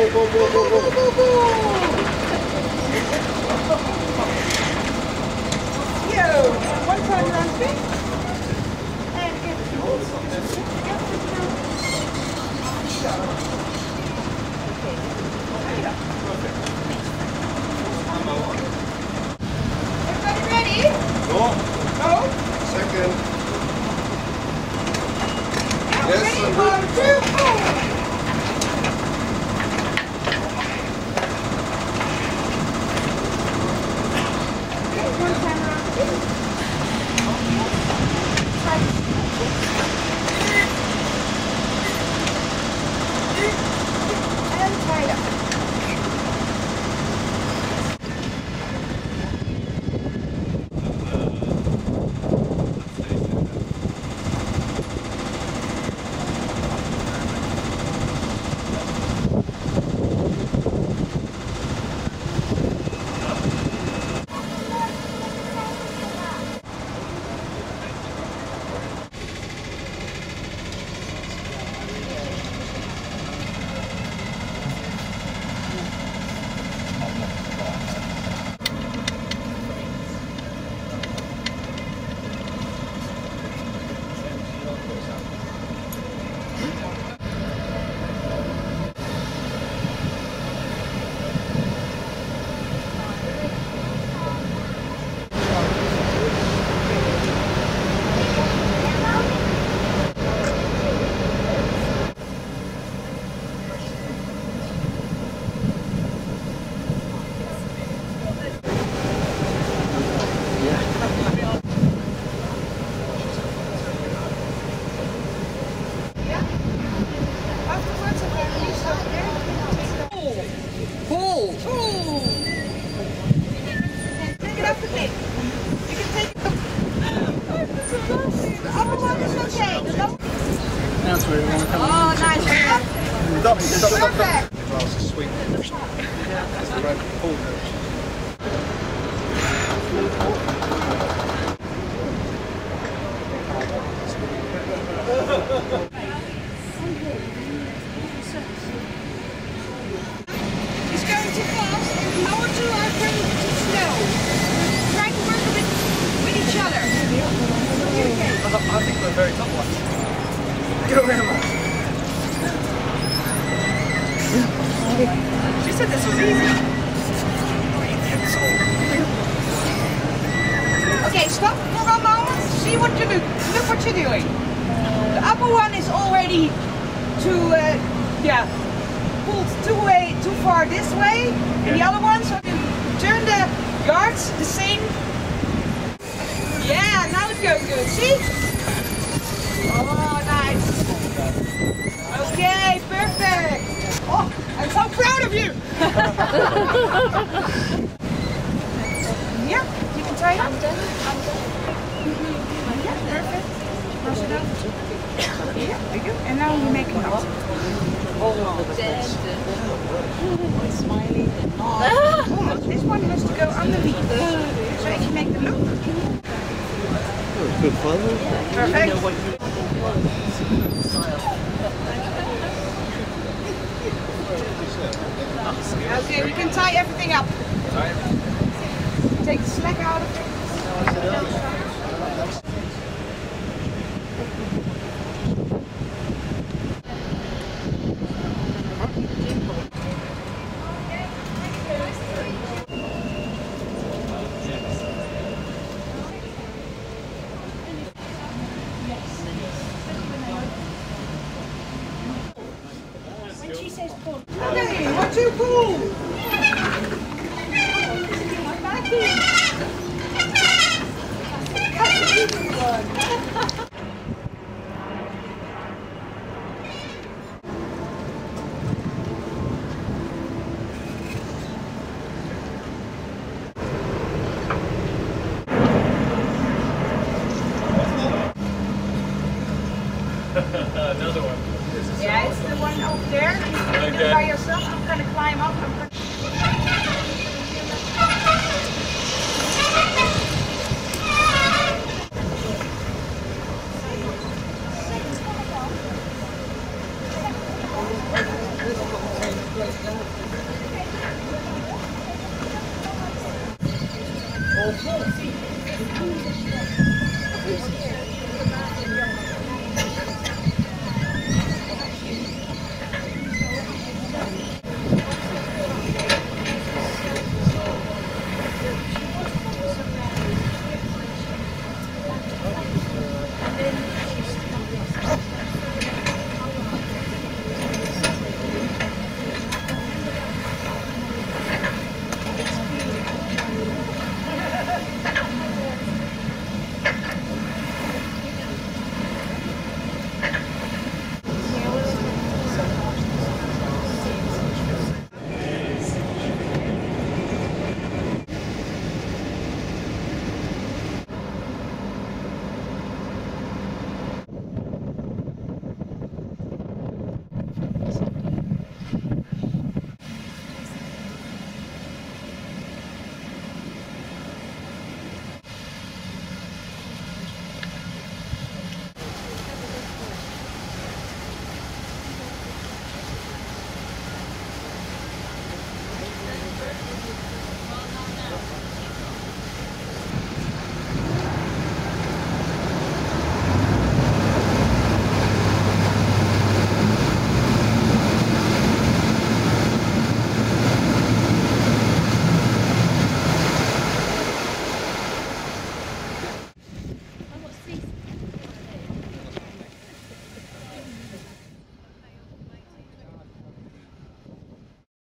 One time around the bend. And get the tools. Everybody ready? Go. Go. Second. Yes, ready? 1, 2, 4. One time around the bend. And tied up. That's where you want to come. Oh, nice. Perfect. The glass is sweet. That's the right pull. It's going too fast. Lower to our turn too slow. Try to work with each other. I think we're very top one. Go Emma. She said this was easy. Okay, stop for a moment. See what you do. Look what you're doing. The upper one is already pulled too far this way, and the other one, so you turn the yards the same. Yeah, now it's going good. See? Oh, nice. Okay, perfect. Oh, I'm so proud of you. Yeah, you can try it. I'm done. Yeah, perfect. Brush it out. Yeah, there you go. And now you make a knot. Smiling. This one has to go underneath. So if you make the loop. Good fun. Perfect. Okay, we can tie everything up. Take the slack out of it. Okay, 1, 2, pull! Another one. Yeah, it's the one over there. You do it by yourself. I'm gonna climb up. All floor. See?